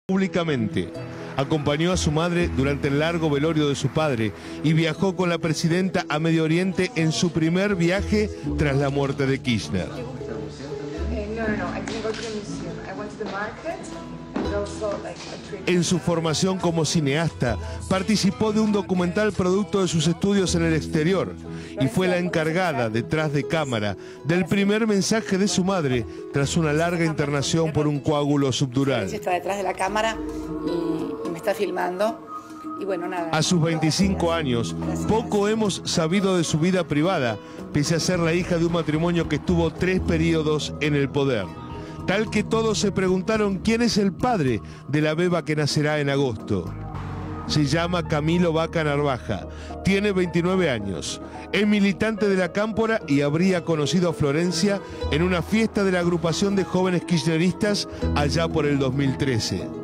Públicamente. Acompañó a su madre durante el largo velorio de su padre y viajó con la presidenta a Medio Oriente en su primer viaje tras la muerte de Kirchner. En su formación como cineasta, participó de un documental producto de sus estudios en el exterior y fue la encargada, detrás de cámara, del primer mensaje de su madre tras una larga internación por un coágulo subdural. Está detrás de la cámara y me está filmando. Y bueno, nada. A sus 25 años, poco hemos sabido de su vida privada, pese a ser la hija de un matrimonio que estuvo 3 periodos en el poder. Tal que todos se preguntaron quién es el padre de la beba que nacerá en agosto. Se llama Camilo Vaca Narvaja, tiene 29 años, es militante de la Cámpora y habría conocido a Florencia en una fiesta de la agrupación de jóvenes kirchneristas allá por el 2013.